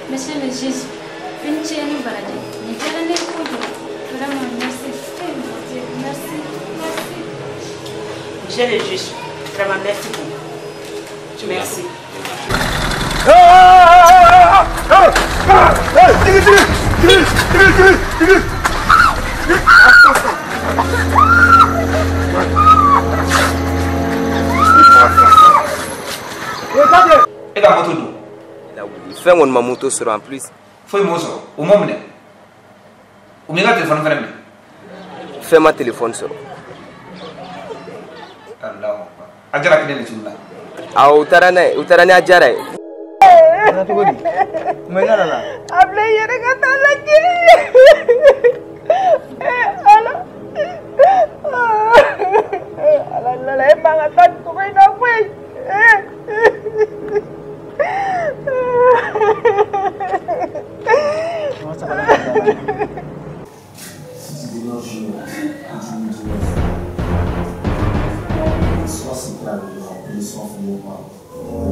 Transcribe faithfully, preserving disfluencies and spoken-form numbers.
Monsieur le juge, une chaîne baladée. Mais quelle année pour vous? Vraiment, merci. Merci. Merci. Monsieur le juge, vraiment merci beaucoup. Merci. Et la moto d'où? Fais mon ma moto sur en plus. Fais moi ça. Au moment où on me téléphone fermé. Fais ma téléphone sur. Allah. Ajara kene tu là. Ah utarane utarane ajara. Mais là là. Hable y regata la kiri. Ala. Ala la la emang akan ko kay na fue. Soit c'est là, soit c'est